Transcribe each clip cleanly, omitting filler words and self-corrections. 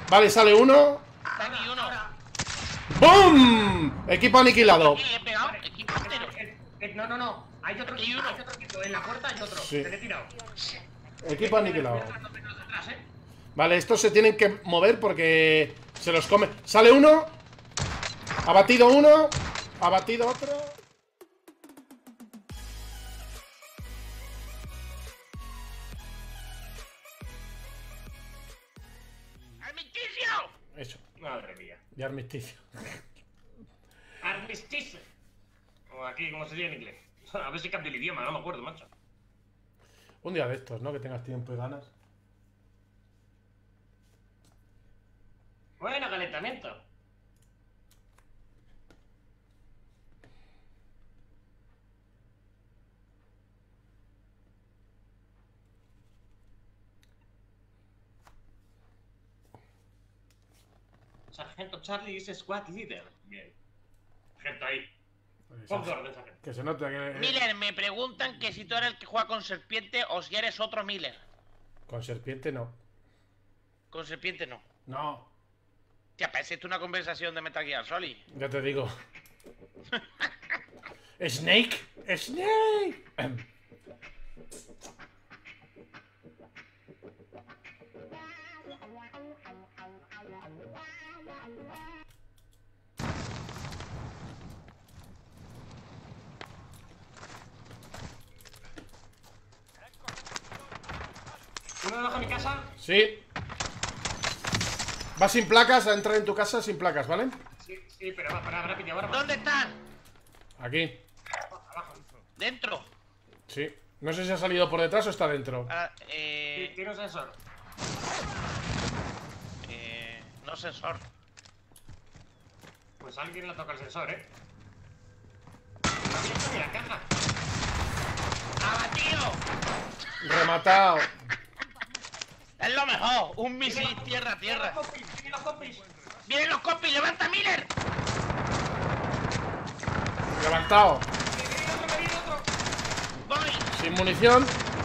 Vale, sale uno. Está aquí uno. ¡Bum! Equipo aniquilado. Aquí le he pegado. Equipo entero. No. Hay otro equipo. En la puerta hay otro. Sí. Se le he tirado. Equipo aniquilado. Detrás, Vale, estos se tienen que mover porque se los come. Sale uno. Abatido uno. Abatido otro. ¡Armisticio! Eso. Madre mía. Y armisticio. Armistice. O aquí, como se dice en inglés. A ver si cambio el idioma, no me acuerdo, macho. Un día de estos, ¿no? Que tengas tiempo y ganas. Bueno, calentamiento. Sargento Charlie es squad leader. Bien. Gente ahí. Ponte orden, sargento. Que se note que... Miller, me preguntan que si tú eres el que juega con serpiente o si eres otro Miller. Con serpiente no. Con serpiente no. No. Tía, parece esto una conversación de Metal Gear Solid. Ya te digo. Snake. Snake. ¿Uno debajo de mi casa? Sí. Va sin placas a entrar en tu casa sin placas, ¿vale? Sí, pero va, para rápido, ahora. ¿Dónde están? Aquí. Abajo. ¿Dentro? Sí. No sé si ha salido por detrás o está dentro. Ah, Tiene un sensor. no sensor. Pues alguien le toca el sensor, No visto ni la caja. ¡Abatido! Rematado. Es lo mejor. Un misil tierra a tierra. ¡Vienen los compis! ¡Vienen los compis! ¡Levanta, Miller! Levantado. ¡Me viene otro! ¡Voy! Sin munición.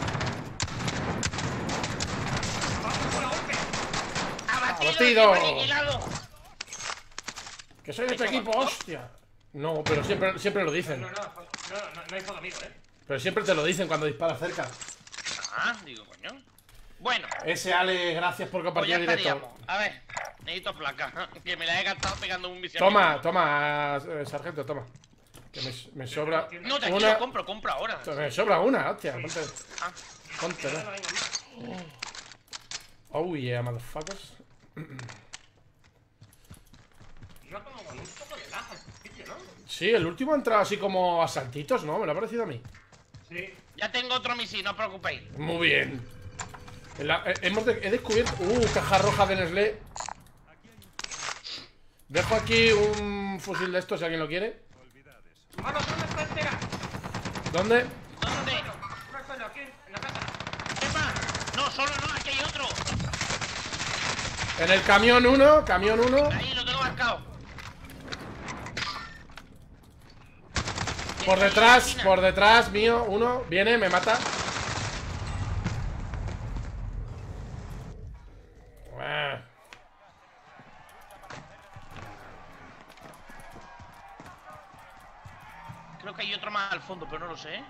¡Vamos por la golpe! ¡Abatido! Abatido. equipo aniquilado! Que soy de tu equipo, hostia. No, pero siempre lo dicen. No hay foto amigo, Pero siempre te lo dicen cuando disparas cerca. Ah, digo, coño. Bueno, Ese Ale, gracias por pues compartir ya el directo. estaríamos. A ver, necesito placa. Que me la he gastado pegando un misil. Toma, sargento, toma. Que me sobra. No, tranquilo, compro ahora. Me sobra una, hostia. Sí. Ponte, ¿no? Oh yeah, motherfuckers. Iba como con un poco de laja al principio, ¿no? Sí, el último ha entrado así como a saltitos, ¿no? Me lo ha parecido a mí. Sí. Ya tengo otro misil, no os preocupéis. Muy bien. He descubierto... caja roja de Nestlé. Dejo aquí un fusil de estos si alguien lo quiere. ¡Mano, ¿dónde está entera? ¿Dónde? ¿Dónde? No suelo, aquí, en la casa. ¡Epa! No, solo no, aquí hay otro. En el camión uno, Ahí lo tengo marcado. Por detrás mío, uno. Viene, me mata. Creo que hay otro más al fondo, pero no lo sé,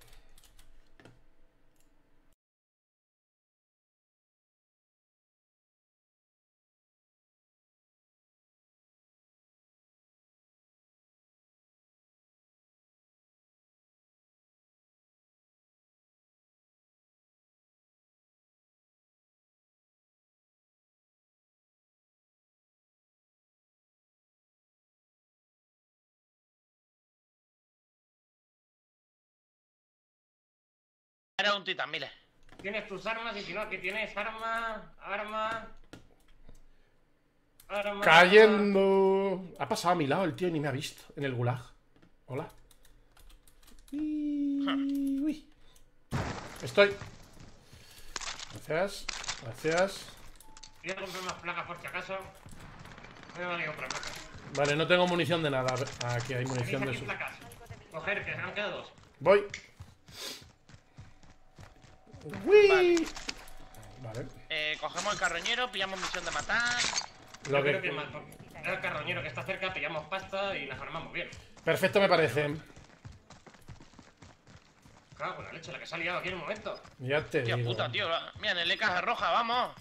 Era un titán, mire. Tienes tus armas y si no, aquí tienes arma. Cayendo. Ha pasado a mi lado el tío y ni me ha visto. En el gulag. Hola. Uy. Estoy. Gracias. Voy a comprar unas placas por si acaso. Voy a darle otra placa. Vale, no tengo munición de nada. Aquí hay munición de Tenéis eso. aquí placas. Coger, que se han quedado dos. Voy. Uy. Vale. Cogemos el carroñero, pillamos misión de matar. Lo Yo creo que... que el carroñero que está cerca, pillamos pasta y nos armamos bien. Perfecto me parece. Cago con la leche, la que se ha liado aquí en un momento. Ya te Tío, digo. puta, tío. Mira, en el caja roja, vamos.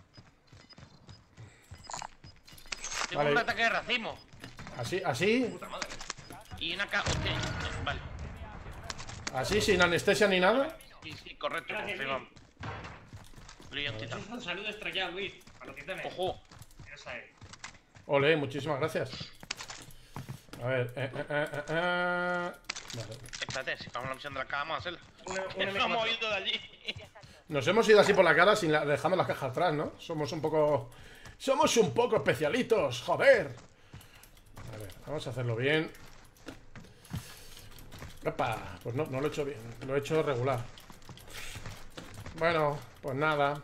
Tengo Vale. un ataque de racismo. Así, Puta madre. Y una ca... Hostia, vale. así, sin anestesia ni nada. Sí, correcto, Gracias, confirmamos. Brillantita. Un saludo estrellado, Luis. A los titanes. Ojo. Esa es. Ole, muchísimas gracias. A ver, Vale. Espérate, si vamos a la misión de la caja, vamos a hacerla. Una Nos hemos ido de allí. Nos hemos ido así por la cara sin dejando las cajas atrás, ¿no? Somos un poco especialitos, joder. A ver, vamos a hacerlo bien. Opa, pues no lo he hecho bien. Lo he hecho regular. Bueno, pues nada.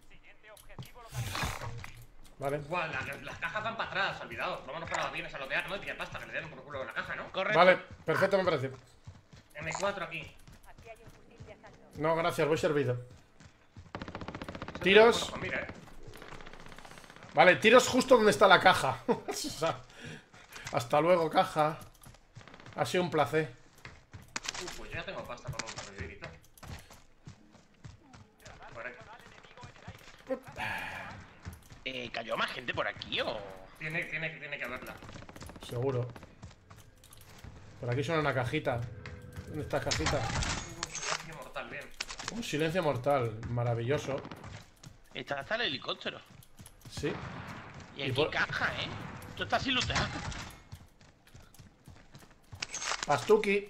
Vale. Igual, las cajas van para atrás, olvidaos. Vámonos para las bienes a lotear, ¿no? Y pillar pasta, que le den por culo la caja, ¿no? Correcto. Vale, perfecto me parece. M4 aquí. No, gracias, voy servido. Tiros. Bueno, pues mira, Vale, tiros justo donde está la caja. O sea, hasta luego, caja. Ha sido un placer. Pues yo ya tengo pasta para montar el videito. ¿Cayó más gente por aquí o...? Tiene que haberla. Seguro. Por aquí suena una cajita. ¿Dónde está la cajita? Silencio mortal, bien. Un silencio mortal. Maravilloso. Está hasta el helicóptero. Sí. Y Y aquí por- caja, ¿eh? Esto está sin lootear. Pastuki.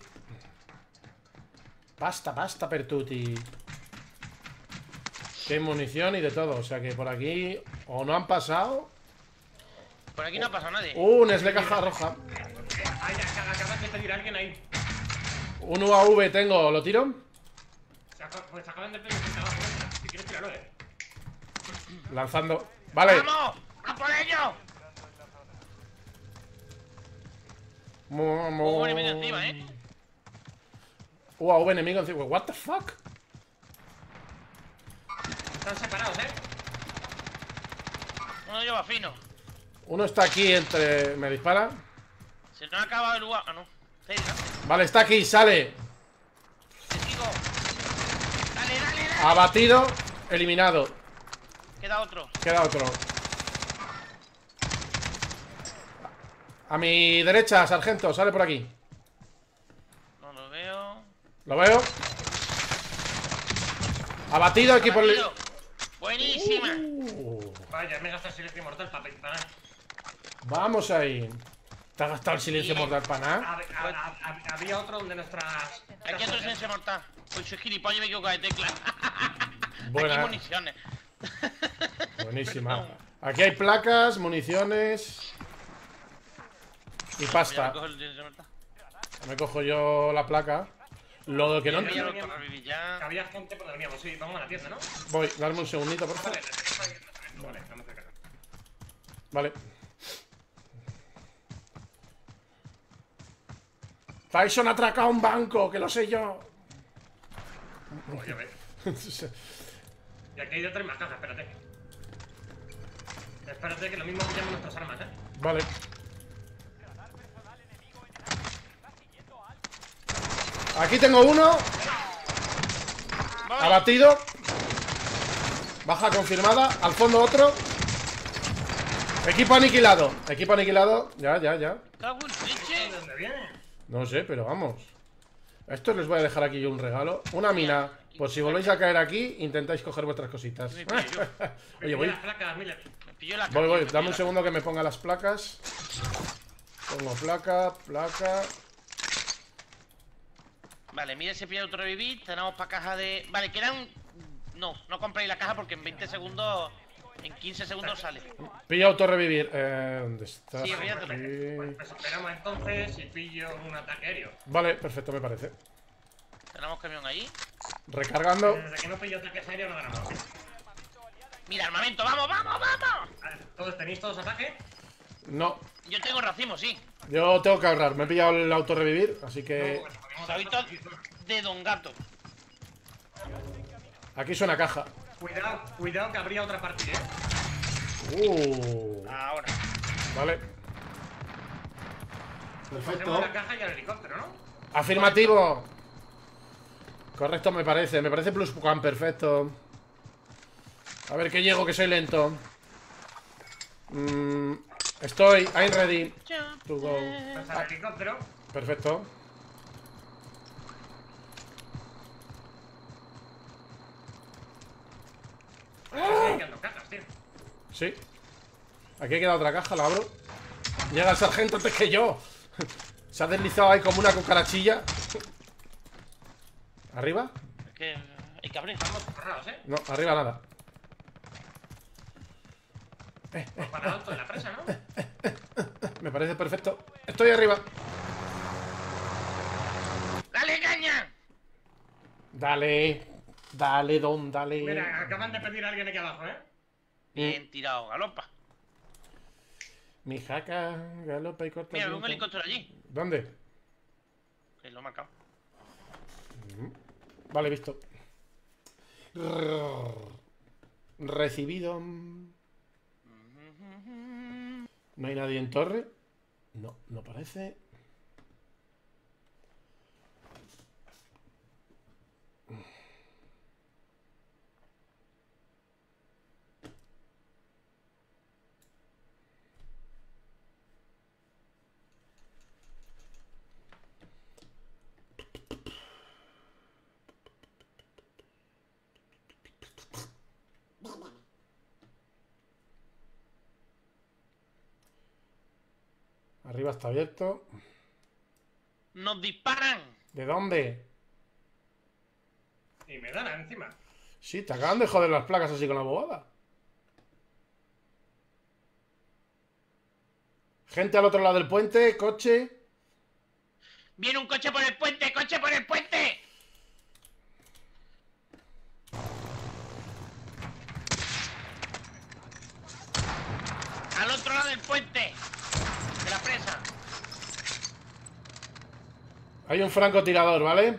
Pasta, pertuti. Que hay munición y de todo. O sea que por aquí o no han pasado. Por aquí no ha pasado nadie. Un Nesle caja roja. Ay, acabas de pedir a alguien ahí. Un UAV tengo. ¿Lo tiro? Pues acaban de pedir que abajo, entra. Si quieres tirarlo, Lanzando. Vale. ¡Vamos! ¡A por ello! Un enemigo encima, ¿eh? UAV enemigo encima. What the fuck? Están separados, Uno lleva fino. Uno está aquí entre... Me dispara. Se nos ha acabado el lugar. Ah, no. Sí, ¿no? Vale, está aquí, sale. Te sigo. Dale, dale, dale. Abatido. Eliminado. Queda otro. Queda otro. A mi derecha, sargento, sale por aquí. No lo veo. Lo veo. Abatido aquí por el... Abatido. Buenísima. Vaya, me gasta el silencio mortal para disparar. Vamos ahí. ¿Te has gastado el silencio Bien. mortal para nada? Había otro donde nuestras... Aquí otro esencia mortal. Uy, soy gilipollas y me equivoco de tecla. Buena. Aquí municiones. Buenísima. Aquí hay placas, municiones y Ya me pasta. cojo el esencia mortal. Me cojo yo la placa. Lo que no... Ya lo corro, Vivi, ya. Había gente por donde veníamos, sí, vamos a la tienda, ¿no? Voy, darme un segundito, por favor. Vale, vamos a cargar. Vale. Tyson ha atracado un banco, que lo sé yo. Ya ves. Y aquí hay otra más cajas, espérate. Espérate que lo mismo pillamos nuestras armas, Vale. Aquí tengo uno. Voy. Abatido. Baja confirmada. Al fondo otro. Equipo aniquilado. Equipo aniquilado. Ya. Cago en leche. ¿De dónde viene? No sé, pero vamos. A estos les voy a dejar aquí yo un regalo. Una mina. Por si volvéis a caer aquí, intentáis coger vuestras cositas. Me pillo yo. Oye, voy. Las placas, Miller. Me pillo la Voy. cartilla, Dame un la- segundo que me ponga las placas. Pongo placa. Vale, mira ese pilla otro revivir. Tenemos para caja de. Vale, quedan. No compréis la caja porque en 20 segundos. En 15 segundos sale. Pilla autorrevivir. ¿Dónde está? Sí, píllatelo. Aquí. Pues esperamos entonces y pillo un ataque aéreo. Vale, perfecto, me parece. Tenemos camión ahí. Recargando. Desde que no pillo ataques aéreos no ganamos. Mira, armamento, vamos. ¿Todos tenéis todos ataque? No, Yo tengo racimo, sí. yo tengo que ahorrar. Me he pillado el autorrevivir, así que... Soy todo de Don Gato. Aquí suena caja. Cuidado que habría otra partida, Ahora. Vale. Cogemos Perfecto. la caja y el helicóptero, ¿no? Afirmativo. Correcto, me parece. Me parece pluscuam, perfecto. A ver que llego, que soy lento. Estoy. I'm ready to go. Pasa el helicóptero. Perfecto. Siguen quedando cajas, tío. Sí. Aquí queda otra caja, la abro. Llega el sargento antes que yo. Se ha deslizado ahí como una cucarachilla. ¿Arriba? Es que hay que abrir. Estamos cerrados, ¿eh? No, arriba nada. Para alto en la presa, ¿no? Me parece perfecto. Estoy arriba. ¡Dale, caña! Dale. Dale, don, dale. Mira, acaban de pedir a alguien aquí abajo, ¿eh? Bien tirado, galopa. Mi jaca galopa y corta. Mira, el un viento. helicóptero allí. ¿Dónde? Que lo he marcado. Vale, visto. Recibido. ¿No hay nadie en torre? No, no parece. Arriba está abierto. ¡Nos disparan! ¿De dónde? Y me dan encima. Sí, te acaban de joder las placas así con la bobada. Gente al otro lado del puente, coche. ¡Viene un coche por el puente! ¡Coche por el puente! Al otro lado del puente. De la presa. Hay un francotirador, ¿vale?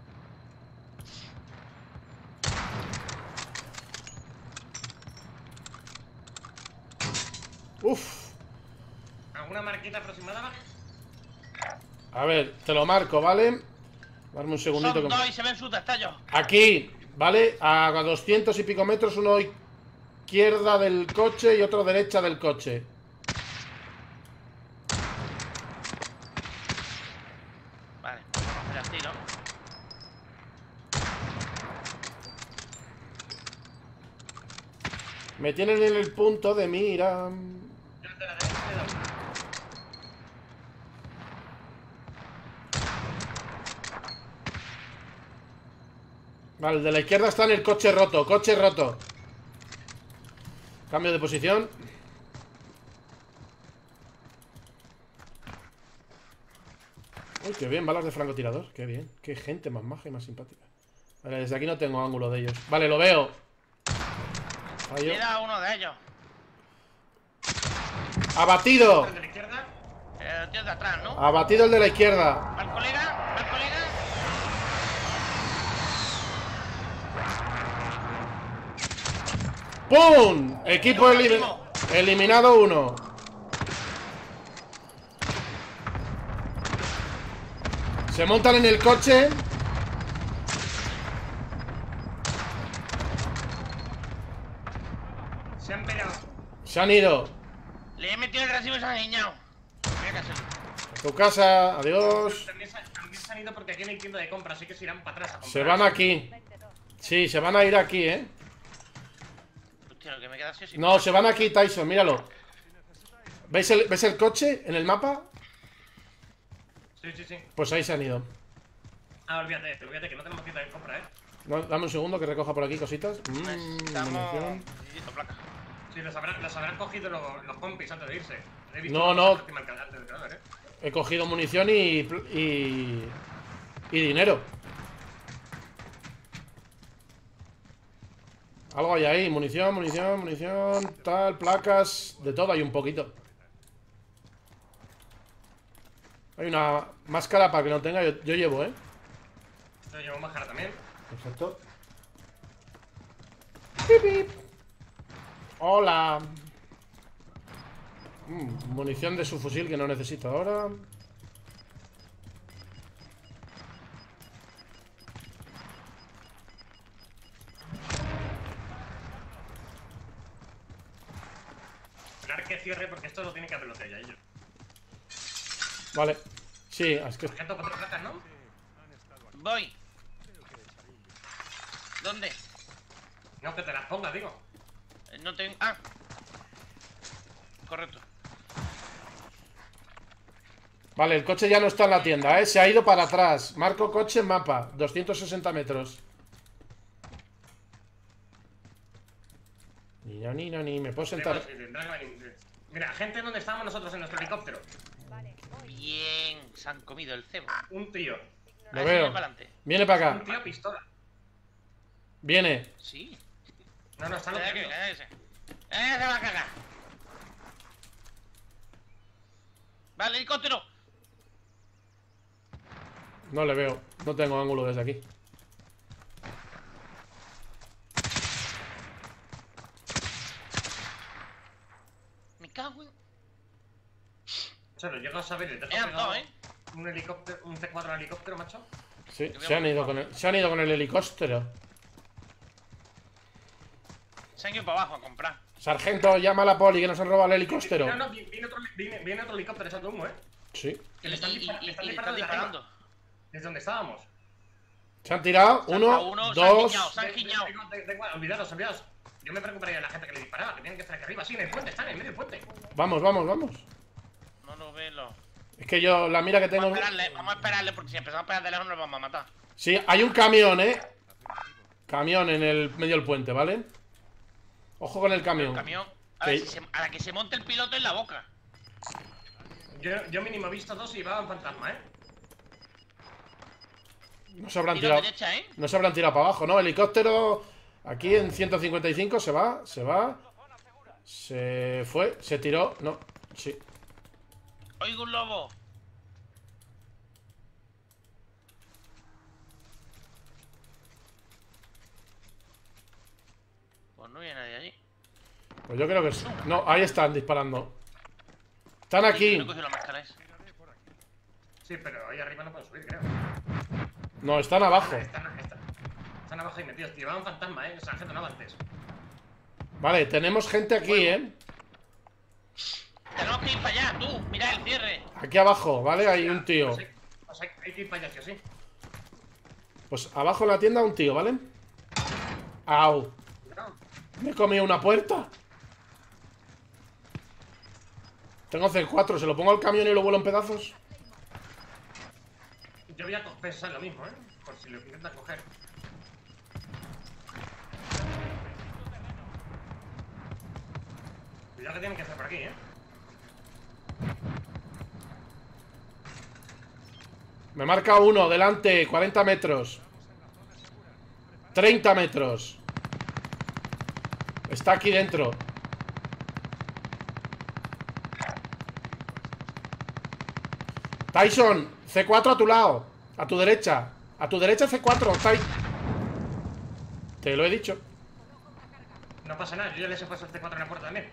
Uf. ¿Alguna marquita aproximada? A ver, te lo marco, ¿vale? Darme un segundito. Son dos y se ven sus destellos. Aquí, ¿vale? A 200 y pico metros, uno izquierda del coche y otro derecha del coche. Vale, vamos a hacer tiro. Me tienen en el punto de mira. Yo te la derecha le doy. Vale, el de la izquierda está en el coche roto. Coche roto. Cambio de posición. Uy, qué bien, balas de francotirador. Qué bien. Qué gente más maja y más simpática. Vale, desde aquí no tengo ángulo de ellos. Vale, lo veo. Fallo. Queda uno de ellos. Abatido. ¿El de la izquierda? El tío de atrás, ¿no? Abatido el de la izquierda. ¿Al colega? ¿Al colega? ¡Pum! Equipo eliminado uno. Se montan en el coche. Se han peleado. Se han ido. Le he metido el recibo y se han guiñado. Mira que hacer. A tu casa. Adiós. También se han ido porque aquí no hay tienda de compra, así que se irán para atrás a comprar. Se van aquí. Sí, se van a ir aquí, ¿eh? Hostia, lo que me queda así es... No, se van aquí, Tyson, míralo. ¿Ves el coche en el mapa? Sí, sí, sí. Pues ahí se han ido. Ah, olvídate que no tenemos tienda de compra, ¿eh? No, dame un segundo que recoja por aquí cositas. Necesitamos... Munición. Necesito placa. Sí, los habrán cogido los compis antes de irse. He visto No, los no. antes del cadáver, ¿eh? He cogido munición y dinero. Algo hay ahí, munición, tal, placas, de todo hay un poquito. Hay una máscara para que no tenga, yo llevo, ¿eh? Yo llevo máscara también. Perfecto. Pip, pip. Hola. Munición de su fusil que no necesito ahora. Esperar que cierre porque esto lo tiene que haber ya ellos. Vale. Sí, es que... Sargento, 4 placas, ¿no? Voy. ¿Dónde? No, que te las pongas, digo. No tengo... Ah. Correcto. Vale, el coche ya no está en la tienda, ¿eh? Se ha ido para atrás. Marco coche en mapa. 260 metros. Ni. ¿Me puedo sentar? Mira, gente, ¿dónde estábamos nosotros en nuestro helicóptero? Bien. Se han comido el cebo. Un tío. Lo veo. Viene para Un acá. tío pistola. Viene. Sí. No, está lo Espera que... que se va a cagar. Vale, helicóptero. No le veo. No tengo ángulo desde aquí. Me cago en... Cholo, llego a saber, te Eran dos, un helicóptero, un C4 al helicóptero, macho. Sí, se han ido con el helicóptero. Se han ido para abajo a comprar. Sargento, llama a la poli que nos han robado el helicóptero. No, viene otro helicóptero echando humo, Sí. Que le están Y le están disparando disparando. desde donde estábamos. Se han tirado. Uno, Dos. se han guiñado. Olvidaros. Yo me preocuparía de la gente que le disparaba, que tienen que estar aquí arriba. Sí, en el puente, están en medio del puente. Vamos. No lo veo. Es que yo, la mira que tengo... Vamos a esperarle, porque si empezamos a pegar de lejos nos vamos a matar. Sí, hay un camión, Camión en el medio del puente, ¿vale? Ojo con el camión. El camión, a la que se monte el piloto en la boca. Yo mínimo he visto dos y va un fantasma, No se habrán Tiro tirado. derecha, No se habrán tirado para abajo, ¿no? Helicóptero aquí en 155 se va. Se fue, se tiró. No, sí. Oigo un lobo. Pues no hay nadie allí. Pues yo creo que sí. No, ahí están disparando. Están aquí. No he cogido la máscara esa. Sí, pero ahí arriba no pueden subir, creo. No, están abajo. Están abajo y metidos. Llevaban fantasma, o sea, gente no avances. Vale, tenemos gente aquí, Tenemos que ir para allá, tú. Mira el cierre. Aquí abajo, ¿vale? Hay un tío. Pues hay que ir para allá, sí. Pues abajo en la tienda un tío, ¿vale? Au. Me he comido una puerta. Tengo C4, ¿se lo pongo al camión y lo vuelo en pedazos? Yo voy a pensar lo mismo, por si lo intentan coger. Cuidado que tienen que hacer por aquí, Me marca uno, delante, 40 metros. 30 metros. Está aquí dentro. Tyson, C4 a tu lado. A tu derecha. A tu derecha C4, Tyson. Te lo he dicho. No pasa nada, yo ya les he puesto el C4 en la puerta también.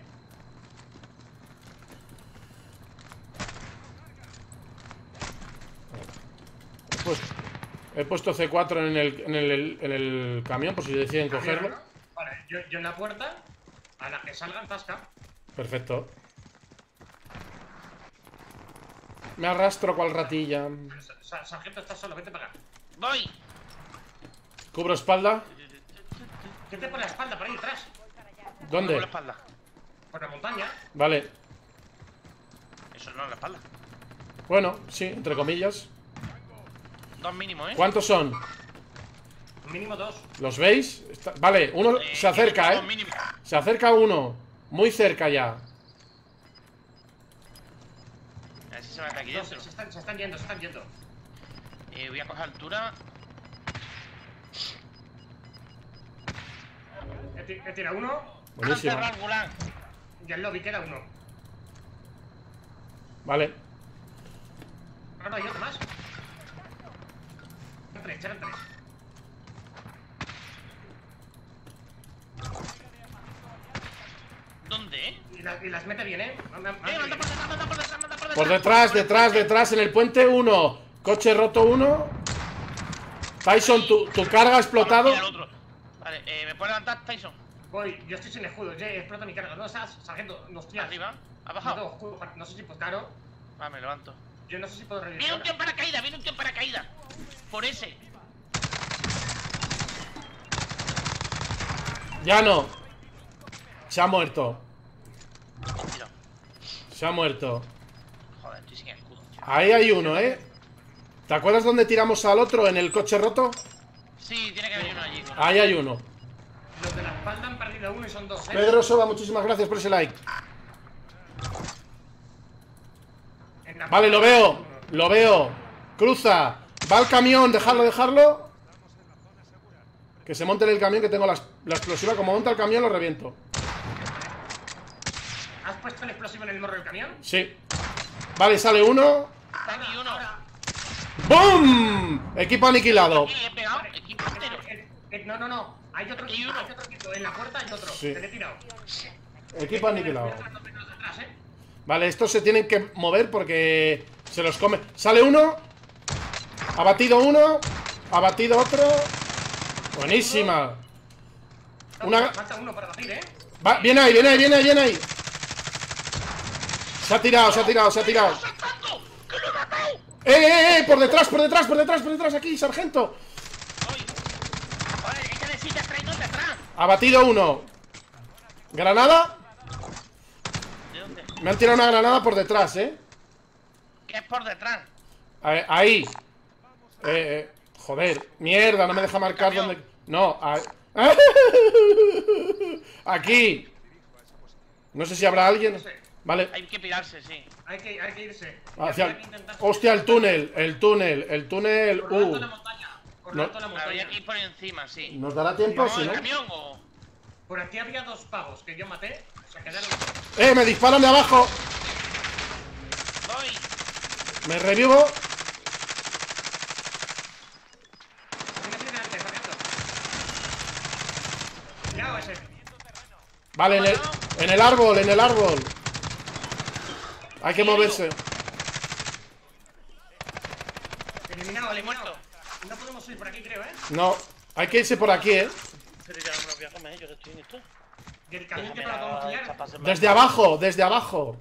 Pues he puesto C4 en el camión por si deciden cogerlo. Vale, yo en la puerta, a la que salgan, tasca. Perfecto. Me arrastro cual ratilla. Sargento, estás solo, vete para acá. Voy. Cubro espalda. ¿Qué te pone la espalda por ahí detrás? ¿Dónde? Por la espalda. Por la montaña. Vale. Eso no es la espalda. Bueno, sí, entre comillas. Dos mínimos, ¿Cuántos son? Mínimo dos. ¿Los veis? Vale, uno se acerca, dos mínimos. Se acerca uno. Muy cerca ya. A ver si se mete aquí No, dentro. se están yendo, Voy a coger altura. He tirado uno. Buenísimo. Enterrar, Gulag. Y al lobby queda uno. Vale. No, hay otro más. Eran tres. ¿Dónde, Y las mete bien, Manda por detrás, manda por detrás, manda por detrás. Por detrás, detrás, en el puente, uno. Coche roto, uno. Tyson, tu carga ha explotado. Vamos, tira al otro. Vale, ¿me puede levantar, Tyson? Voy, yo estoy sin escudo, ya explota mi carga. No, sargento, no estoy Arriba. ¿Ha No bajado? tengo escudo, no sé si pues claro. Vale, me levanto. Yo no sé si puedo revivir. Viene un tío en paracaídas, viene un tío en paracaídas. Por ese. Ya no. Se ha muerto. Tira. Se ha muerto. Joder, estoy sin escudo, tío. Ahí hay uno, ¿eh? ¿Te acuerdas dónde tiramos al otro? ¿En el coche roto? Sí, tiene que venir uno allí. Ahí hay uno. Los de la espalda han perdido uno y son dos, Pedro Soba, muchísimas gracias por ese like. Vale, lo veo. Lo veo. Cruza. Va al camión, dejarlo. Que se monte en el camión, que tengo la explosiva. Como monta el camión, lo reviento. ¿Has puesto el explosivo en el morro del camión? Sí. Vale, sale uno. Está aquí uno. ¡Bum! Equipo aniquilado. Aquí he pegado, equipo entero. No. Hay otro Aquí uno. equipo. En la puerta hay otro. Sí. Te le he tirado. Equipo aniquilado. Voy a dejar los metros detrás, Vale, estos se tienen que mover porque se los come. Sale uno. Abatido uno. Abatido otro. Buenísima. Falta uno para batir, Va, viene ahí. Se ha tirado. ¡Saltando! ¡Que lo he matado! Por detrás, aquí, sargento. ¡Voy! Joder, es que necesitas traidor detrás. Abatido uno. Granada. ¿De dónde? Me han tirado una granada por detrás, ¿Qué es por detrás? Ahí. Joder, mierda, no me deja marcar Camión. dónde. No, aquí. No sé si habrá alguien. Vale. Hay que pirarse, sí. Hay que irse. Hacia Hay que intentar- Hostia, el túnel. Por alto la montaña. Por No. alto la montaña. Habría que ir por encima, sí. ¿Nos dará tiempo? ¿No, Si el no. camión o...? Por aquí había dos pavos que yo maté. Se quedaron. Me disparan de abajo. Voy. Me revivo. Tiene delante, sargento. Cuidado ese. Vale, en el árbol. Hay que moverse. Eliminado, Vale, eliminado. muerto. No podemos ir por aquí, creo, No, hay que irse por aquí, Pero ya no me voy a comer, yo que estoy en esto. Y el camión que no lo podemos pillar. Desde abajo.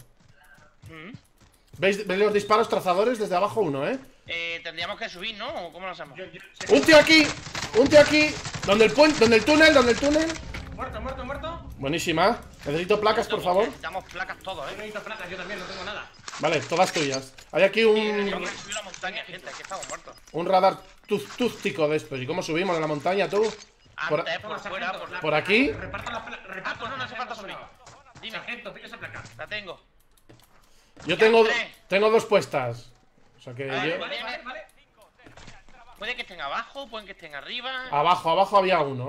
¿Veis los disparos trazadores? Desde abajo uno, Tendríamos que subir, ¿no? ¿O cómo lo hacemos? Un tío aquí. Donde el túnel. Muerto. Buenísima. Necesito placas, por favor. Necesitamos placas todos, Yo no necesito placas, yo también no tengo nada. Vale, todas tuyas. Hay aquí Tenemos que subir la montaña, gente, que estamos muertos. un radar tústico de estos. ¿Y cómo subimos a la montaña, tú? Antes, Toma, por fuera, sargento, por la- por aquí. Reparto las placas. Ah, pues no hace falta subir. Dime, Sargento, pilla esa placa. la tengo. Yo Ya, tengo tres. dos puestas. O sea que Vale, yo... vale. Vale. Puede que estén abajo, pueden que estén arriba. Abajo había uno,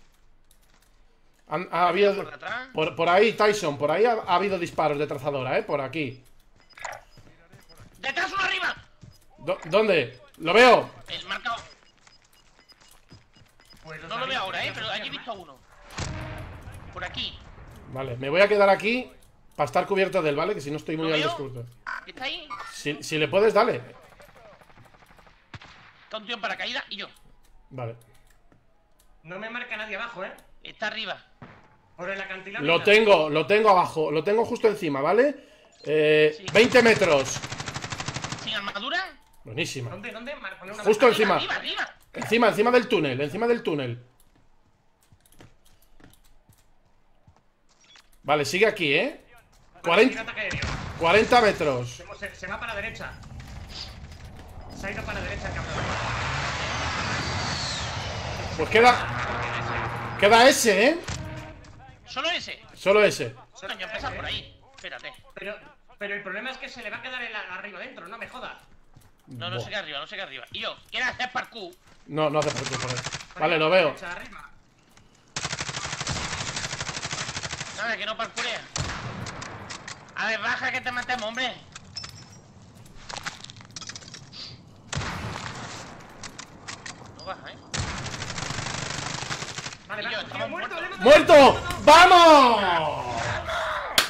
Ha habido... Por detrás. Por ahí, Tyson, por ahí ha habido disparos de trazadora, por aquí. ¡Detrás uno arriba! ¿Dónde? Lo veo. El marcado. Pues los No lo veo sargentos ahora, ya pero allí he funcionan, visto a uno. Por aquí. Vale, me voy a quedar aquí para estar cubierto de él, ¿vale? Que si no estoy muy ¿Lo al veo? descubierto. ¿Está ahí? Si le puedes, dale. Está un tío en paracaídas y yo. Vale. No me marca nadie abajo, Está arriba. Por el acantilado. Lo tengo abajo. Lo tengo justo encima, ¿vale? Sí. 20 metros. ¿Sin armadura? Buenísima. ¿Dónde? Poner una Justo marca. encima. Arriba. Encima del túnel. Vale, sigue aquí, Vale, 40, tira ataque aéreo. 40 metros. Se va para la derecha. Se ha ido para la derecha el cabrón. Pues queda ese, ¿Solo ese? Solo ese. Coño, empieza por ahí. Espérate. Pero el problema es que se le va a quedar arriba dentro, no me jodas. No, no sé qué arriba, no sé qué arriba. Y yo, ¿quieres hacer parkour? No hace falta por él. Vale, lo veo. Derecha, arriba. Nada, que no parkourea. A ver, baja que te matemos, hombre. No baja, Vale, Y yo, vale, estamos muerto, muertos. le hemos dado- ¡Muerto! ¡Vamos!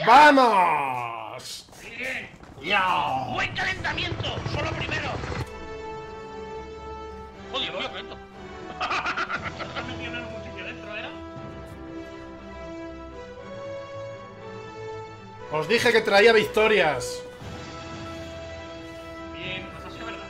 ¡Vamos! Bien. ¡Ya! ¡Buen calentamiento! ¡Solo primero! ¡Joder, tío, qué lento! Estás metido en un sitio dentro, ¿era? Os dije que traía victorias. Bien, pues ha sido verdad.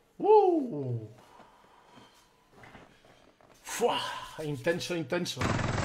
Fua, intenso, intenso.